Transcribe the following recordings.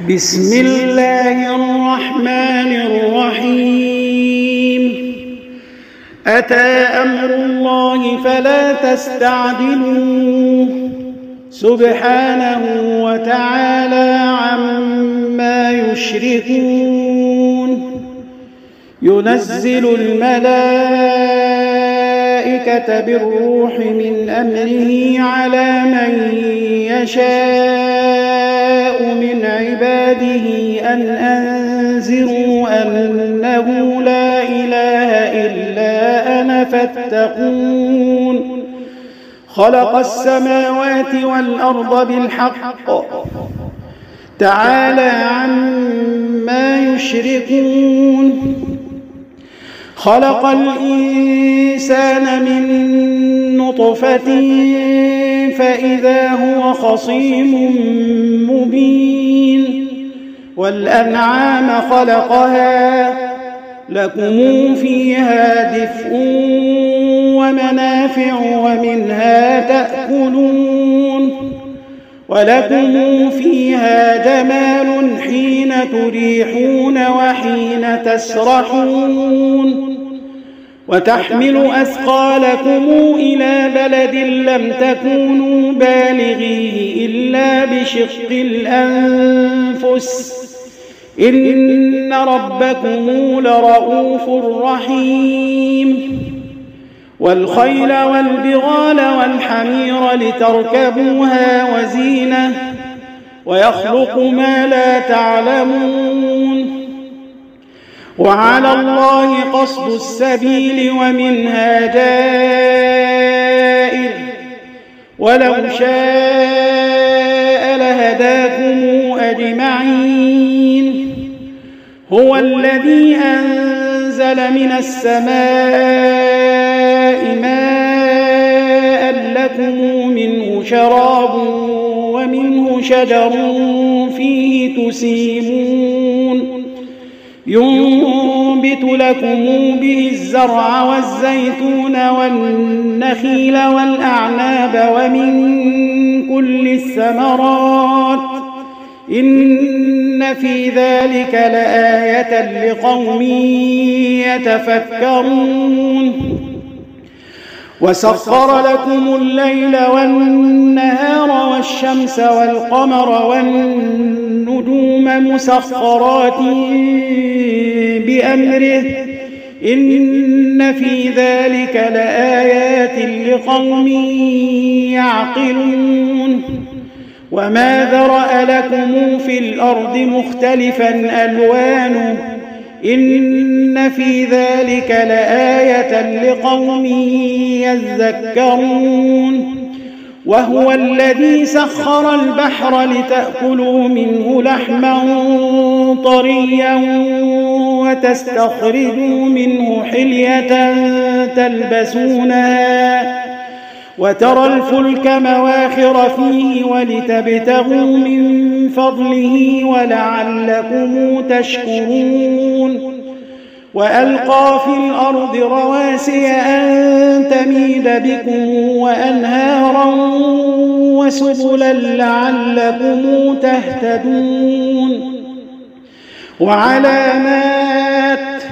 بسم الله الرحمن الرحيم. أتى أمر الله فلا تستعجلوه سبحانه وتعالى عما يشركون. ينزل الملائكة بالروح من أمره على من يشاء من عباده أن أنذروا أنه لا إله إلا أنا فاتقون. خلق السماوات والأرض بالحق تعالى عما يشركون. خلق الإنسان من نطفة فإذا هو خصيم مبين. والأنعام خلقها لكم فيها دفء ومنافع ومنها تأكلون. ولكم فيها جمال حين تريحون وحين تسرحون. وتحمل أثقالكم إلى بلد لم تكونوا بالغيه إلا بشق الأنفس إن ربكم لرؤوف رحيم. والخيل والبغال والحمير لتركبوها وزينة ويخلق ما لا تعلمون. وعلى الله قصد السبيل ومنها جائر ولو شاء لهداكم أجمعين. هو الذي أنزل من السماء ماء لكم منه شراب ومنه شجر فيه تسيمون. ينبت لكم به الزرع والزيتون والنخيل والأعناب ومن كل الثمرات إن في ذلك لآية لقوم يتفكرون. وسخر لكم الليل والنهار والشمس والقمر والنجوم مسخرات بأمره إن في ذلك لآيات لقوم يعقلون. وما ذرأ لكم في الأرض مختلفا ألوانه إن في ذلك لآية لقوم يذكرون. وهو الذي سخر البحر لتأكلوا منه لحما طريا وتستخرجوا منه حلية تلبسونها وترى الفلك مواخر فيه ولتبتغوا من فضله ولعلكم تشكرون. وألقى في الأرض رواسي أن تميد بكم وأنهارا وسبلا لعلكم تهتدون. وعلامات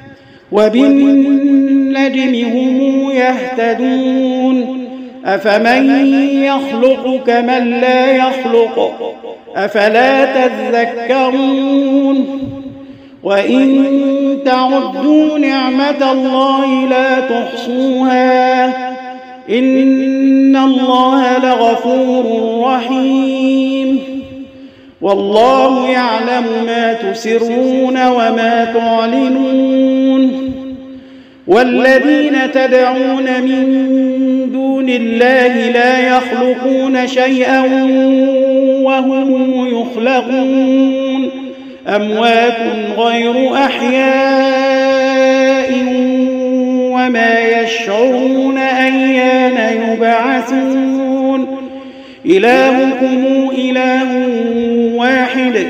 وبالنجم هم يهتدون. أفمن يخلق كمن لا يخلق أفلا تذكرون. وإن تعدوا نعمة الله لا تحصوها إن الله لغفور رحيم. والله يعلم ما تسرون وما تعلنون. والذين تدعون من دون الله لا يخلقون شيئا وهم يخلقون. أموات غير أحياء وما يشعرون أيان يبعثون. إلهكم إله واحد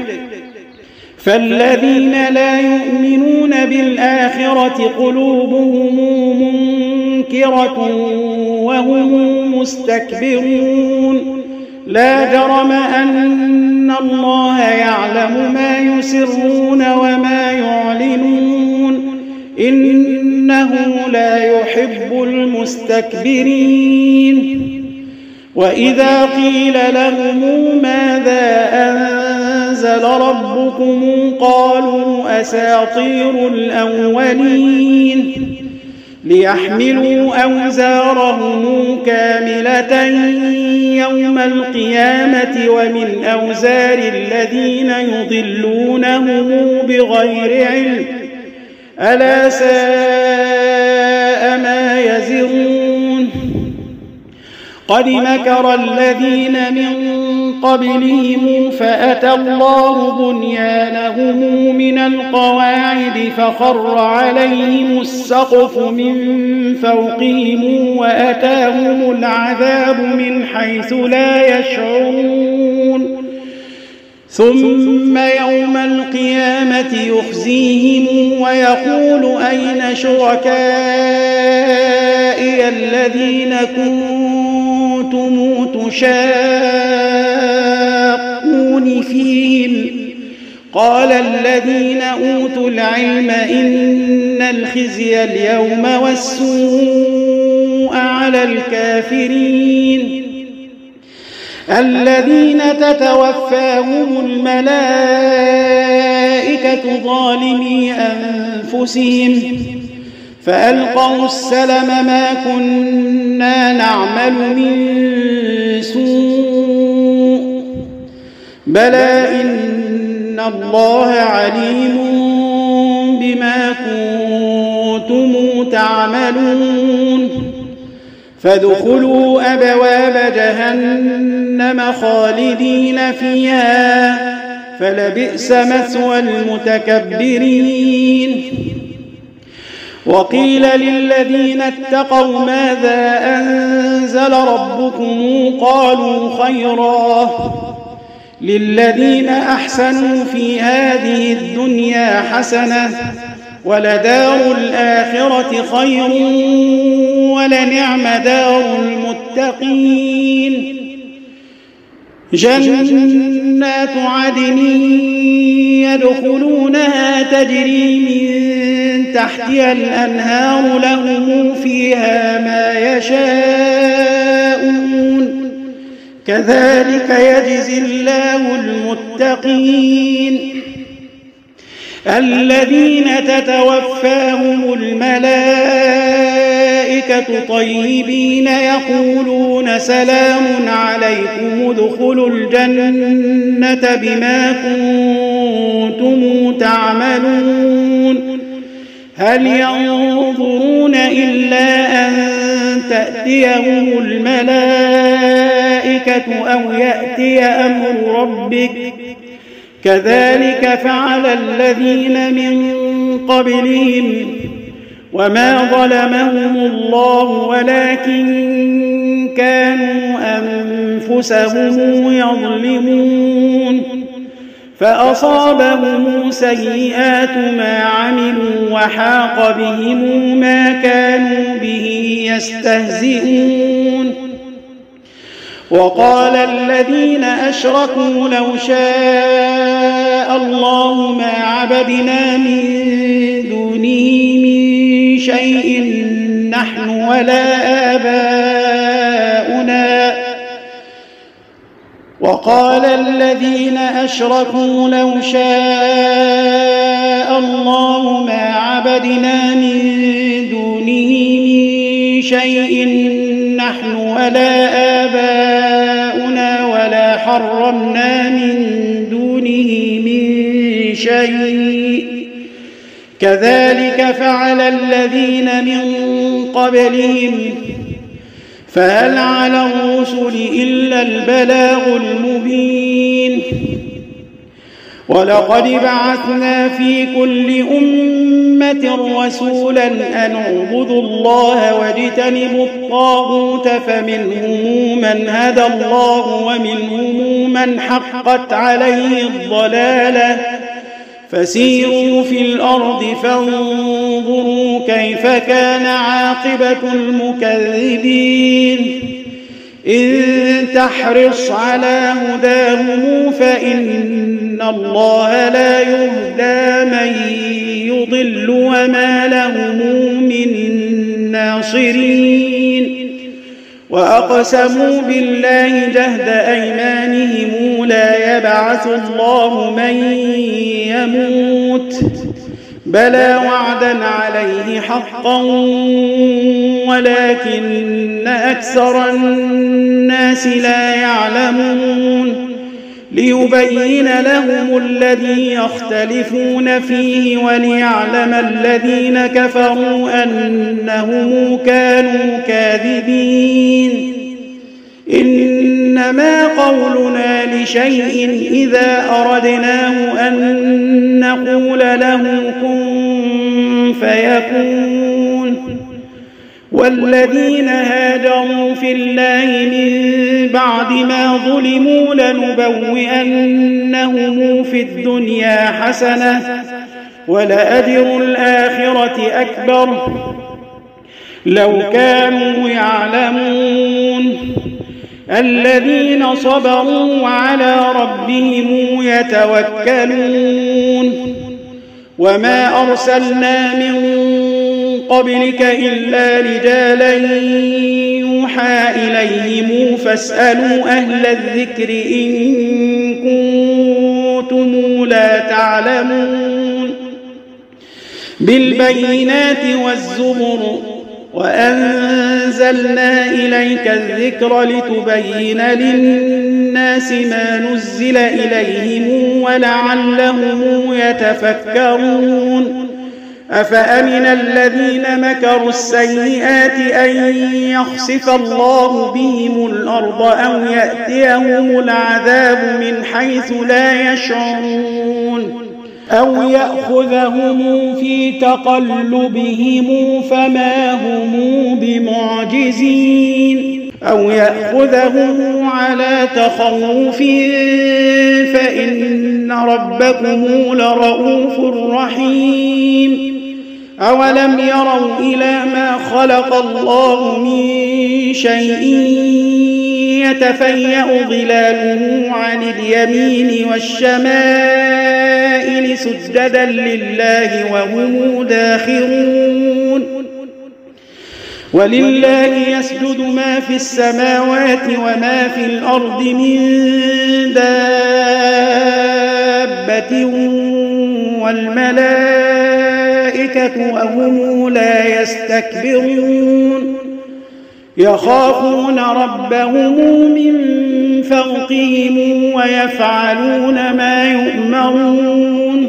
فالذين لا يؤمنون بالآخرة قلوبهم منكرة وهم مستكبرون لا جرم أن الله يعلم ما يسرون وما يعلنون إنه لا يحب المستكبرين وإذا قيل لهم ماذا أنزل ربكم قالوا أساطير الأولين ليحملوا أوزارهم كاملة يوم القيامة ومن أوزار الذين يضلونهم بغير علم ألا ساء ما يزرون قد مكر الذين من قبلهم فأتى الله بنيانهم من القواعد فخر عليهم السقف من فوقهم وأتاهم العذاب من حيث لا يشعرون ثم يوم القيامة يخزيهم ويقول أين شركائي الذين كنتم تشاقون فيهم قال الذين أوتوا العلم إن الخزي اليوم والسوء على الكافرين الذين تتوفاهم الملائكة ظالمي أنفسهم فألقوا السلم ما كنا نعمل من سوء بلى إن الله عليم بما كنتم تعملون فادخلوا أبواب جهنم خالدين فيها فلبئس مثوى المتكبرين وقيل للذين اتقوا ماذا أنزل ربكم قالوا خيرا للذين أحسنوا في هذه الدنيا حسنة ولدار الآخرة خير ولنعم دار المتقين جنات عدن يدخلونها تجري من تحتها الأنهار لهم فيها ما يشاءون كذلك يجزي الله المتقين الذين تتوفاهم الملائكة طيبين يقولون سلام عليكم ادخلوا الجنة بما كنتم تعملون هل ينظرون إلا أن تأتيهم الملائكة أو يأتي أمر ربك كذلك فعل الذين من قبلهم وما ظلمهم الله ولكن كانوا أنفسهم يظلمون فأصابهم سيئات ما عملوا وحاق بهم ما كانوا به يستهزئون وقال الذين أشركوا لو شاء الله ما عبدنا من دونه من شيء نحن ولا آباؤنا وقال الذين أشركوا لو شاء الله ما عبدنا من دونه من شيء نحن ولا آباؤنا ولا حرمنا من دونه من شيء كذلك فعل الذين من قبلهم فهل على الرسل إلا البلاغ المبين ولقد بعثنا في كل أمة رسولا أن اعبدوا الله واجتنبوا الطاغوت فمنهم من هدى الله ومنهم من حقت عليه الضلالة فسيروا في الأرض فانظروا كيف كان عاقبة المكذبين إن تحرص على هداهم فإن الله لا يهدى من يضل وما لهم من ناصرين وأقسموا بالله جهد أيمانهم لا يبعث الله من يموت بلى وعدا عليه حقا ولكن أكثر الناس لا يعلمون ليبين لهم الذي يختلفون فيه وليعلم الذين كفروا أنهم كانوا كاذبين إنما قولنا لشيء إذا أردناه أن نقول له كن فيكون والذين هاجروا في الله من بعد ما ظلموا لنبوئنهم في الدنيا حسنة ولأجر الآخرة أكبر لو كانوا يعلمون الذين صبروا وعلى ربهم يتوكلون وما أرسلنا من قبلك إلا رجالا يوحى إليهم فاسألوا أهل الذكر إن كنتم لا تعلمون بالبينات والزبر وأنزلنا إليك الذكر لتبين للناس ما نزل إليهم ولعلهم يتفكرون أفأمن الذين مكروا السيئات أن يخسف الله بهم الأرض أو يأتيهم العذاب من حيث لا يشعرون أو يأخذهم في تقلبهم فما هم بمعجزين أو يأخذهم على تخوف فإن ربكم لرؤوف رحيم أولم يروا إلى ما خلق الله من شيء يتفيأ ظلاله عن اليمين والشمائل سجدا لله وهم داخرون ولله يسجد ما في السماوات وما في الأرض من دابة والملائكة وهم لا يستكبرون يخافون ربهم من فوقهم ويفعلون ما يؤمرون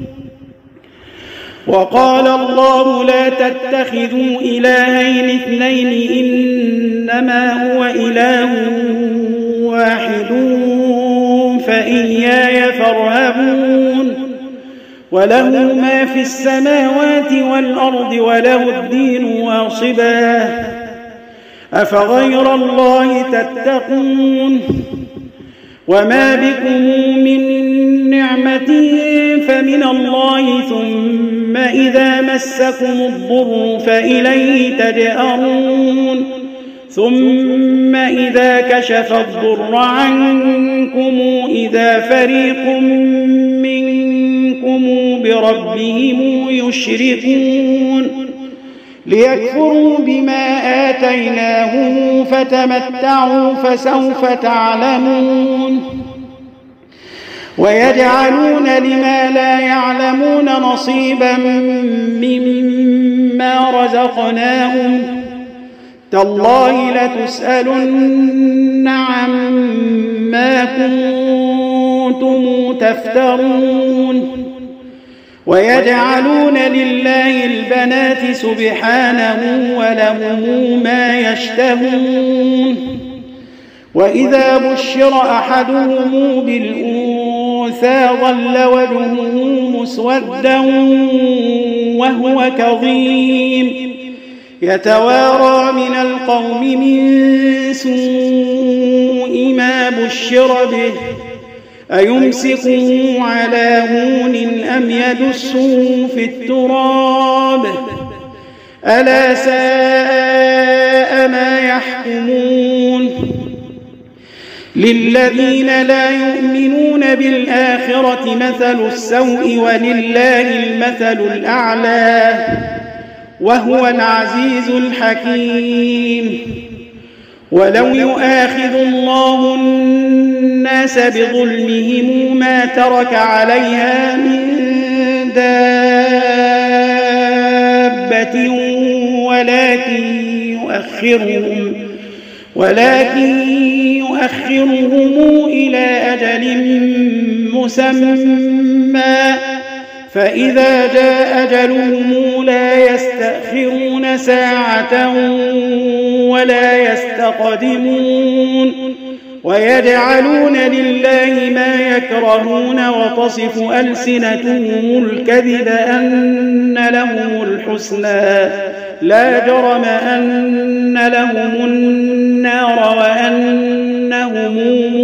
وقال الله لا تتخذوا إلهين اثنين إنما هو إله واحد فإياي فارهبون وله ما في السماوات والأرض وله الدين واصبا أفغير الله تتقون وما بكم من نعمة فمن الله ثم إذا مسكم الضر فإليه تجأرون ثم إذا كشف الضر عنكم إذا فريق منكم بربهم يشركون ليكفروا بما آتيناهم فتمتعوا فسوف تعلمون ويجعلون لما لا يعلمون نصيبا مما رزقناهم تالله لتسألن عما كنتم تفترون ويجعلون لله البنات سبحانه ولهم ما يشتهون وإذا بشر أحدهم بالأنثى ظل وجهه مسودا وهو كظيم يتوارى من القوم من سوء ما بشر به أيمسكه على هون أم يدسه في التراب ألا ساء ما يحكمون للذين لا يؤمنون بالآخرة مثل السوء ولله المثل الأعلى وهو العزيز الحكيم. ولو يؤاخذ الله الناس بظلمهم ما ترك عليها من دابة ولكن يؤخرهم إلى أجل مسمى فإذا جاء أجلهم لا يستأخرون ساعة ولا يستقدمون. ويجعلون لله ما يكرهون وتصف ألسنتهم الكذب أن لهم الحسنى لا جرم أن لهم النار وأنهم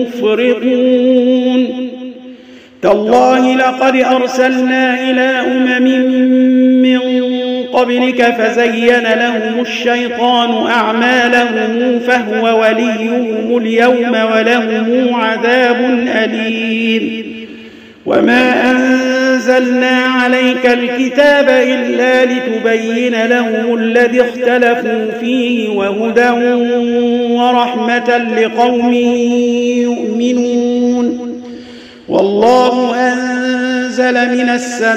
مفرطون. تالله لقد أرسلنا إلى أمم من قبلك فزين لهم الشيطان أعمالهم فهو وليهم اليوم ولهم عذاب أليم. وما أنزلنا عليك الكتاب إلا لتبين لهم الذي اختلفوا فيه وهدى ورحمة لقوم يؤمنون. والله أنزل من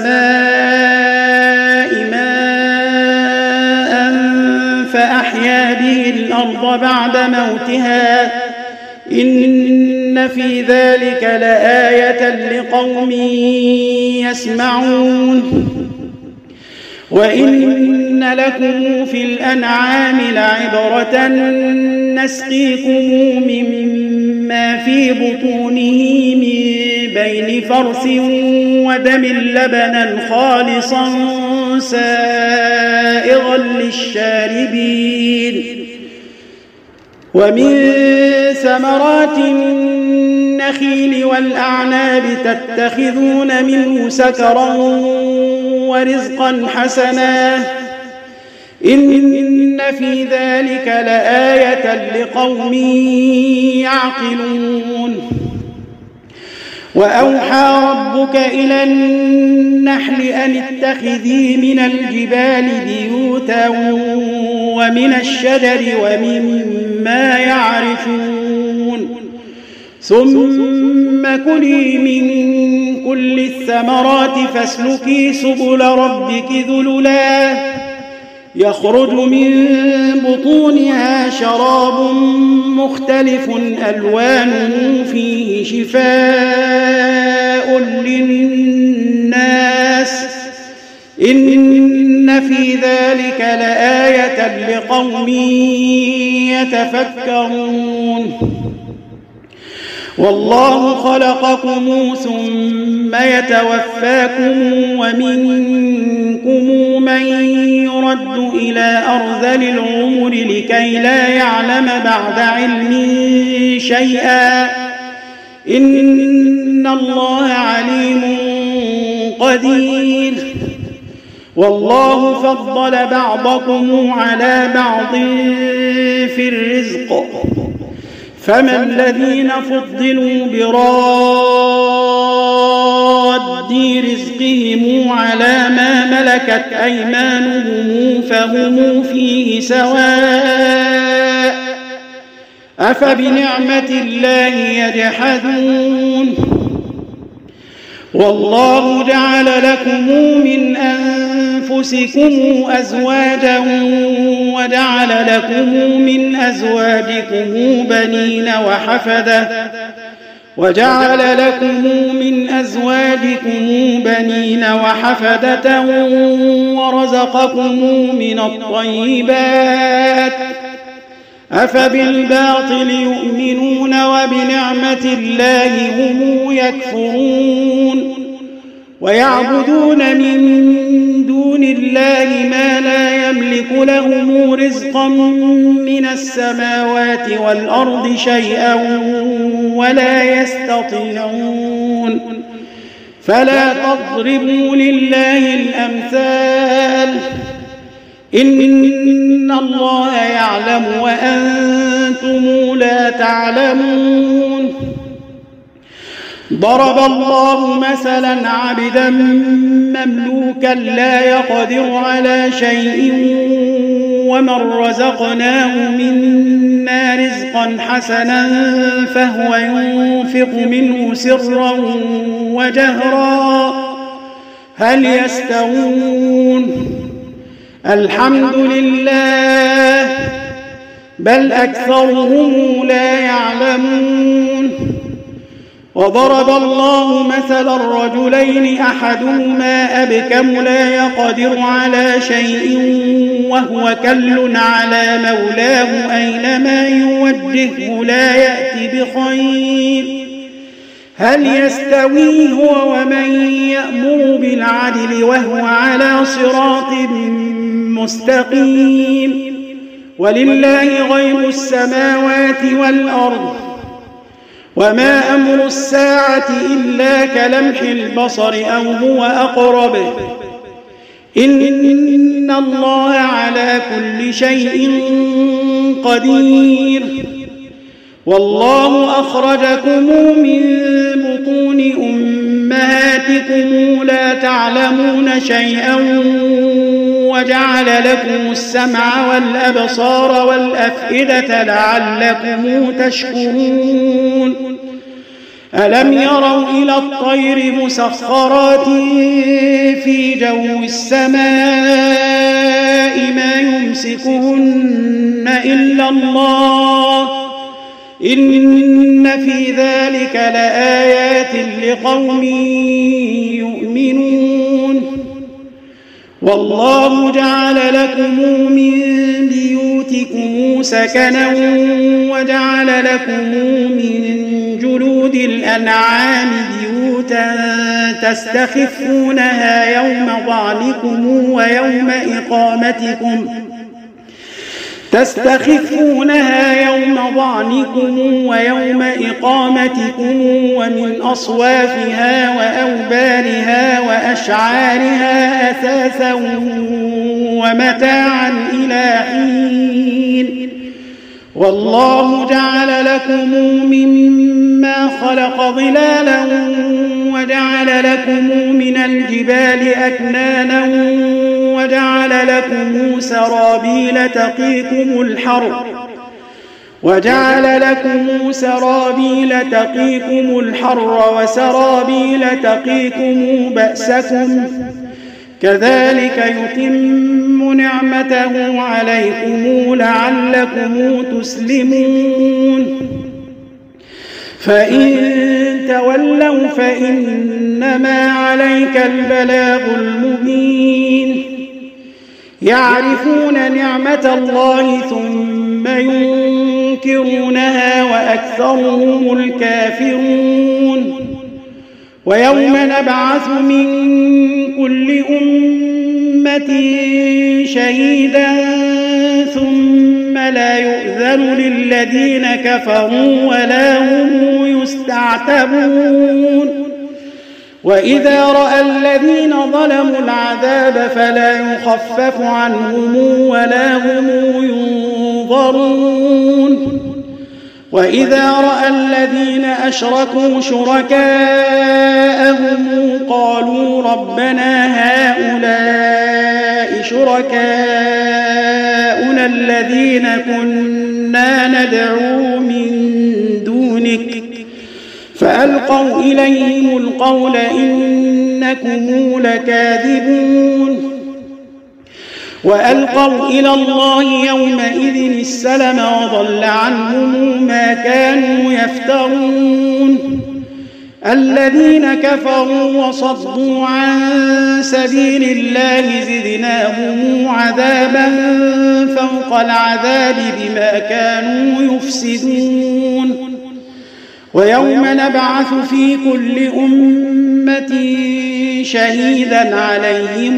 السماء ماء فأحيا به الأرض بعد موتها إن في ذلك لآية لقوم يسمعون. وإن لكم في الأنعام لعبرة نسقيكم مما في بطونه من بين فرث ودم لبنا خالصا سائغا للشاربين. ومن ثمرات النخيل والأعناب تتخذون منه سكرا ورزقا حسنا إن في ذلك لآية لقوم يعقلون. وأوحى ربك إلى النحل أن اتخذي من الجبال بيوتا ومن الشجر ومما يعرشون ثم كلي من كل الثمرات فاسلكي سبل ربك ذللا يخرج من بطونها شراب مختلف ألوانه فيه شفاء للناس إن في ذلك لآية لقوم يتفكرون. والله خلقكم ثم يتوفاكم ومنكم من يرد إلى أرذل العمر لكي لا يعلم بعد علم شيئا إن الله عليم قدير. والله فضل بعضكم على بعض في الرزق فما الذين فضلوا براد رزقهم على ما ملكت أيمانهم فهم فيه سواء أفبنعمة الله يجحدون. والله جعل لكم من أنفسكم أزواجا وجعل لكم من أزواجكم بنين وحفدة ورزقكم من الطيبات أفبالباطل يؤمنون وبنعمة الله هم يكفرون. ويعبدون من دون الله ما لا يملك لهم رزقا من السماوات والأرض شيئا ولا يستطيعون. فلا تضربوا لله الأمثال إن الله يعلم وأنتم لا تعلمون. ضرب الله مثلا عبدا مملوكا لا يقدر على شيء ومن رزقناه منا رزقا حسنا فهو ينفق منه سرا وجهرا هل يستوون؟ الحمد لله بل أكثرهم لا يعلمون. وضرب الله مثلا الرجلين أحدهما أبكم لا يقدر على شيء وهو كل على مولاه أينما يوجهه لا يأتي بخير هل يستوي هو ومن يأمر بالعدل وهو على صراط مستقيم. ولله غيب السماوات والأرض وما أمر الساعة إلا كلمح البصر أو هو أقرب إن الله على كل شيء قدير. والله أخرجكم من بطون أمهاتكم لا تعلمون شيئا وجعل لكم السمع والأبصار والأفئدة لعلكم تشكرون. ألم يروا إلى الطير مسخرات في جو السماء ما يمسكهن إلا الله إن في ذلك لآيات لقوم يؤمنون. والله جعل لكم من بيوتكم سكنا وجعل لكم من جلود الأنعام بيوتا تستخفونها يوم ظعنكم ويوم إقامتكم ومن أصوافها وأوبارها وأشعارها أثاثا ومتاعا إلى حين. والله جعل لكم مما خلق ظلالا وجعل لكم من الجبال أكنانا وجعل لكم سرابيل تقيكم الحر وسرابيل تقيكم بأسكم كذلك يتم نعمته عليكم لعلكم تسلمون. فإن تولوا فإنما عليك البلاغ المبين. يعرفون نعمة الله ثم ينكرونها وأكثرهم الكافرون. ويوم نبعث من كل أمة شهيدا ثم لا يؤذن للذين كفروا ولا هم يستعتبون. وإذا رأى الذين ظلموا العذاب فلا يخفف عنهم ولا هم ينظرون. وإذا رأى الذين أشركوا شركاءهم قالوا ربنا هؤلاء شركاؤنا الذين كنا ندعو من دونك فألقوا إليهم القول إنكم لكاذبون. وألقوا إلى الله يومئذ السلم وضل عنهم ما كانوا يفترون. الذين كفروا وصدوا عن سبيل الله زدناهم عذابا فوق العذاب بما كانوا يفسدون. ويوم نبعث في كل أمة شهيدا عليهم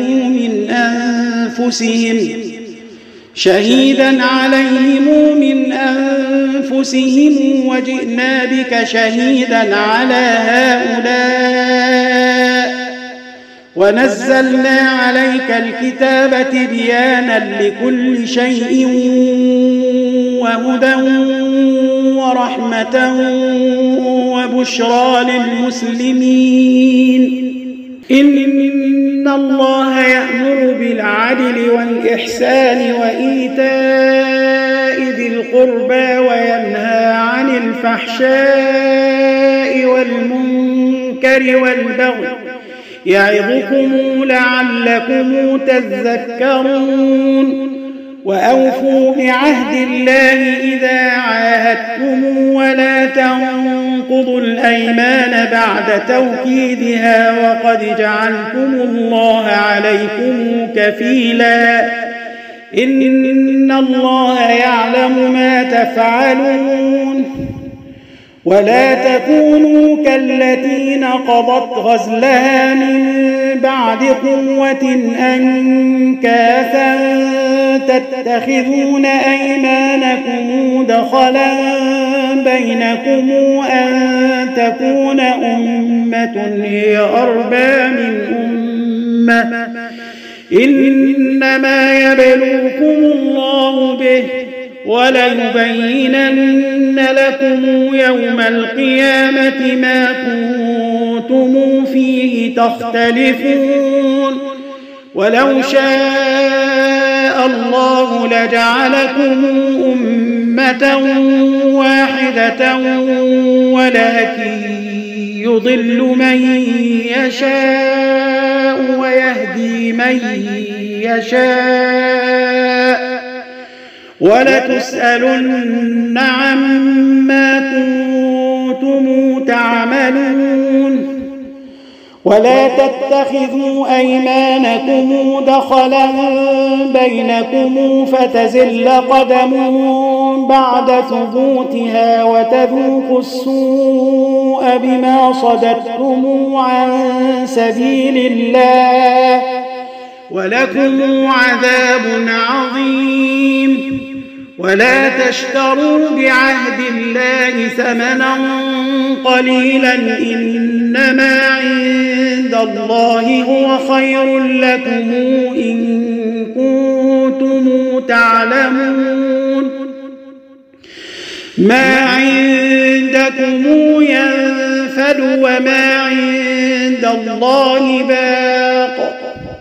من أنفسهم وجئنا بك شهيدا على هؤلاء ونزلنا عليك الكتاب تبيانا لكل شيء وهدى ورحمة وبشرى للمسلمين. إن الله يأمر بالعدل والإحسان وإيتاء ذي القربى وينهى عن الفحشاء والمنكر والبغي يعظكم لعلكم تذكرون. وأوفوا بعهد الله إذا عاهدتم ولا تنقضوا الأيمان بعد توكيدها وقد جعلتم الله عليكم كفيلا إن الله يعلم ما تفعلون. ولا تكونوا كالتي نقضت غزلها من بعد قوة أنكاثا تتخذون أيمانكم دخلا بينكم أن تكون أمة هي أربى من أمة إنما يبلوكم الله به وليبينن لكم يوم القيامة ما كنتم فيه تختلفون. ولو شاء الله لجعلكم أمة واحدة ولكن يضل من يشاء ويهدي من يشاء ولتسألن عما كنتم تعملون. ولا تتخذوا أيمانكم دخلا بينكم فتزل قدم بعد ثبوتها وتذوقوا السوء بما صددتم عن سبيل الله ولكم عذاب عظيم. ولا تشتروا بعهد الله ثمنا قليلا إنما عند الله هو خير لكم إن كنتم تعلمون. ما عندكم ينفد وما عند الله باق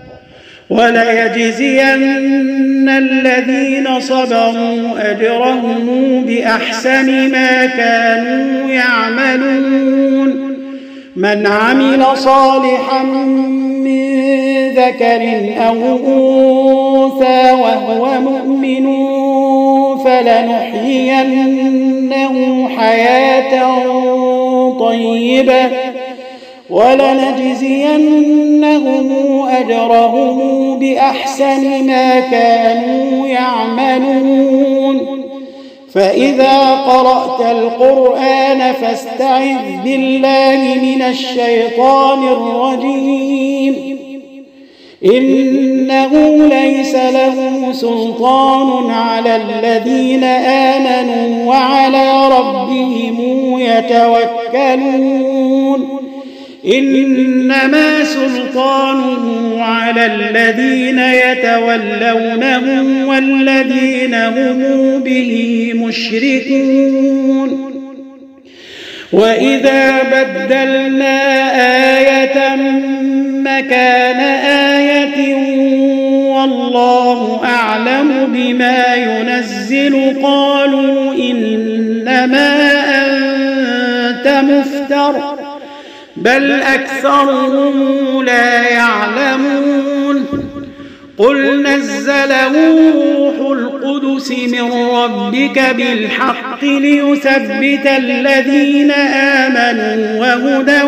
وليجزين الذين صبروا أجرهم بأحسن ما كانوا يعملون. من عمل صالحا من ذكر أو أنثى وهو مؤمن فلنحيينه حياة طيبة ولنجزينهم أجرهم بأحسن ما كانوا يعملون. فإذا قرأت القرآن فاستعذ بالله من الشيطان الرجيم إنه ليس له سلطان على الذين آمنوا وعلى ربهم يتوكلون. إنما سلطانه على الذين يتولونه والذين هم به مشركون. وإذا بدلنا آية مكان آية والله أعلم بما ينزل قالوا إنما أنت مفتر بل أكثرهم لا يعلمون. قل نزله روح القدس من ربك بالحق ليثبت الذين آمنوا وهدى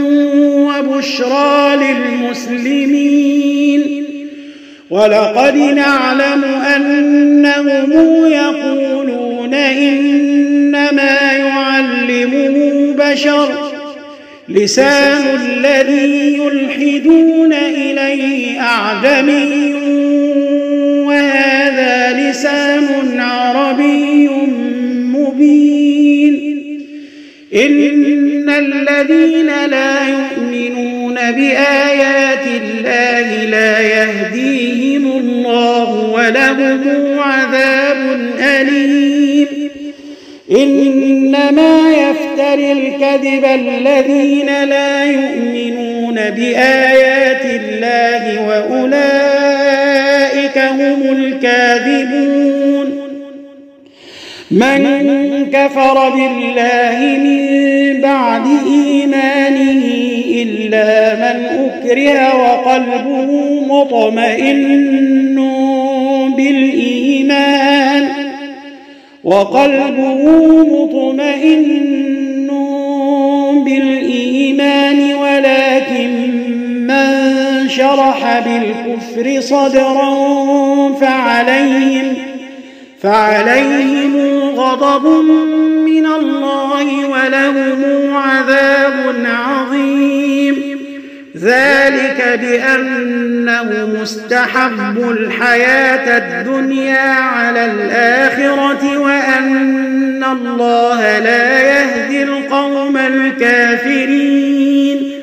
وبشرى للمسلمين. ولقد نعلم أنهم يقولون إنما يعلمه بشر لسان الذي يلحدون إليه أعجمي وهذا لسان عربي مبين. إن الذين لا يؤمنون بآيات الله لا يهديهم الله ولهم عذاب أليم. إنما يفتري الكذب الذين لا يؤمنون بآيات الله وأولئك هم الكاذبون. من كفر بالله من بعد إيمانه إلا من أكره وقلبه مطمئن بالإيمان ولكن من شرح بالكفر صدرا فعليهم غضب من الله ولهم عذاب عظيم. ذلك بأنه مستحب الحياة الدنيا على الآخرة وأن الله لا يهدي القوم الكافرين.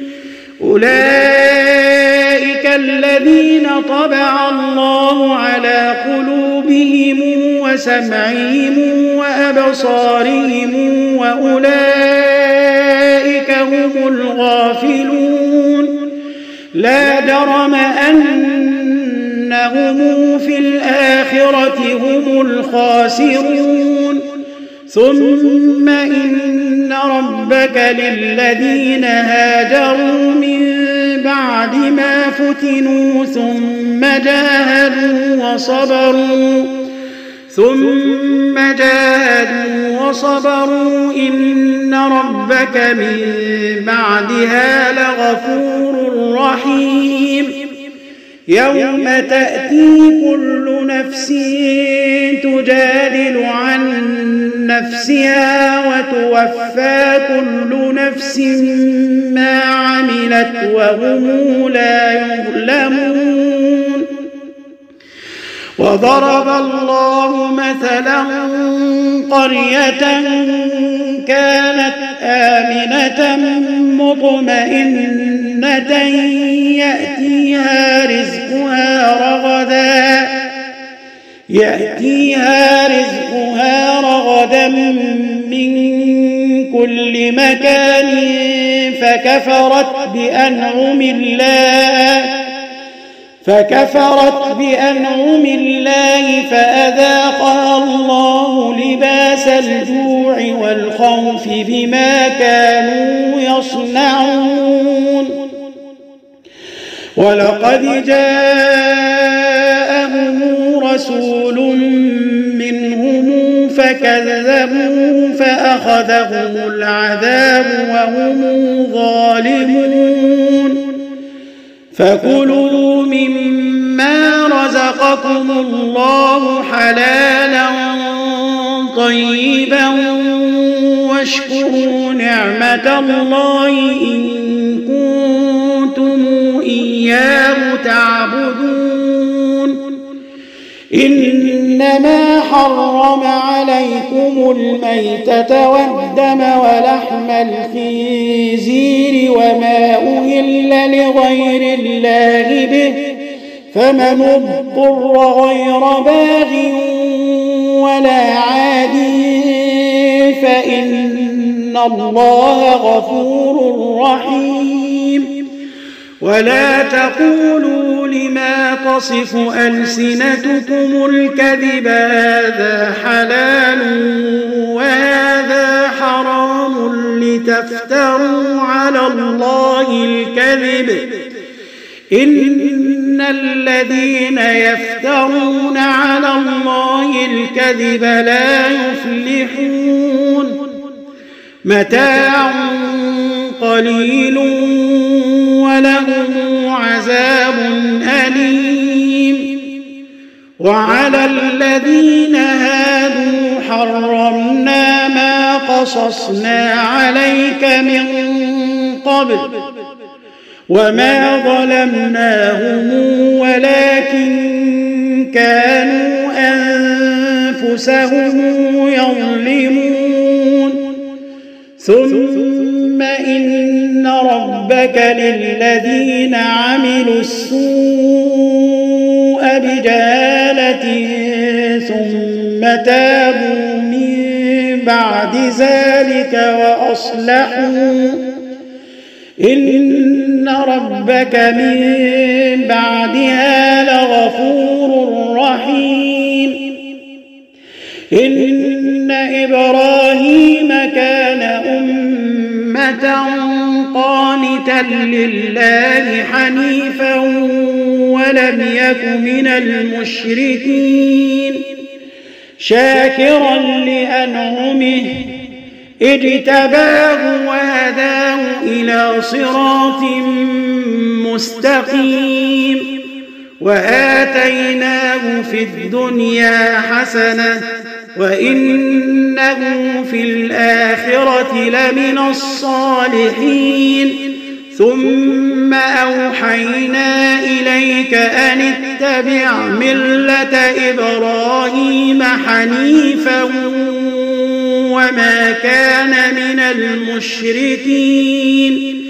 أولئك الذين طبع الله على قلوبهم وسمعهم وأبصارهم وأولئك هم الغافلون. لا جرم أنهم في الآخرة هم الخاسرون. ثم إن ربك للذين هاجروا من بعد ما فتنوا ثم جاهدوا وصبروا إن ربك من بعدها لغفور رحيم. يوم تأتي كل نفس تجادل عن نفسها وتوفى كل نفس ما عملت وهم لا يظلمون. وضرب الله مثلا قرية كانت آمنة مطمئنة يأتيها رزقها رغدا من كل مكان فكفرت بأنعم الله فأذاقها الله لباس الجوع والخوف بما كانوا يصنعون. ولقد جاءهم رسول منهم فكذبوا فأخذهم العذاب وهم ظالمون. فكلوا مما رزقكم الله حلالا طيبا واشكروا نعمة الله إن كنتم إياه تعبدون. إنما حرم عليكم الميتة والدم ولحم الخنزير وما أهل لغير الله به فمن اضطر غير باغ ولا عاد فإن الله غفور رحيم. ولا تقولوا لما تصف ألسنتكم الكذب هذا حلال وهذا حرام لتفتروا على الله الكذب. إن الذين يفترون على الله الكذب لا يفلحون. متاع قليل ولهم عذاب أليم. وعلى الذين هادوا حرمنا ما قصصنا عليك من قبل وما ظلمناهم ولكن كانوا أنفسهم يظلمون. ثم إن ربك للذين عملوا السوء بجهالة ثم تابوا من بعد ذلك وأصلحوا إن ربك من بعدها لغفور رحيم. إن إبراهيم كان أمة قانتا لله حنيفا ولم يك من المشركين شاكرا لأنعمه اجتباه وهداه إلى صراط مستقيم وآتيناه في الدنيا حسنة وإنه في الآخرة لمن الصالحين. ثم أوحينا إليك أن اتبع ملة إبراهيم حنيفا وما كان من المشركين.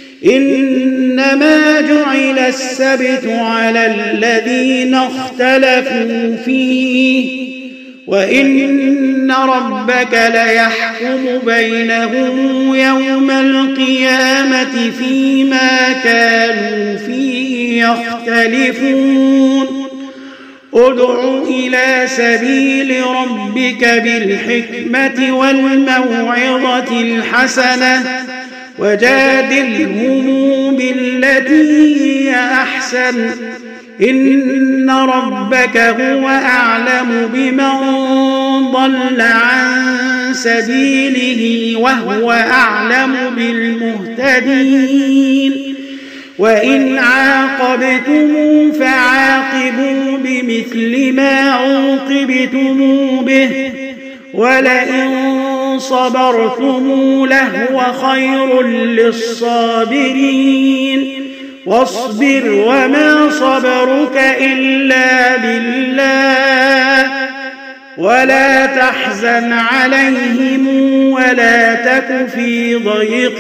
إنما جعل السبت على الذين اختلفوا فيه وإن ربك ليحكم بينهم يوم القيامة فيما كانوا فيه يختلفون. ادع إلى سبيل ربك بالحكمة والموعظة الحسنة وجادلهم بالتي هي أحسن إن ربك هو أعلم بمن ضل عن سبيله وهو أعلم بالمهتدين. وإن عاقبتم فعاقبوا بمثل ما عوقبتم به ولئن صبرتم لهو خير للصابرين. واصبر وما صبرك إلا بالله ولا تحزن عليهم ولا تك في ضيق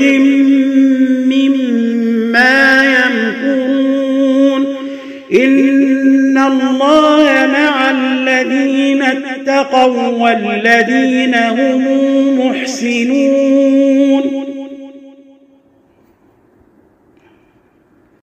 مما يمكرون. إن الله مع الذين اتقوا والذين هم محسنون.